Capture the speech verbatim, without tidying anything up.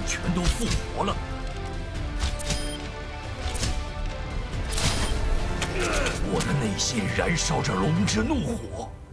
全都复活了。我的内心燃烧着龙之怒火。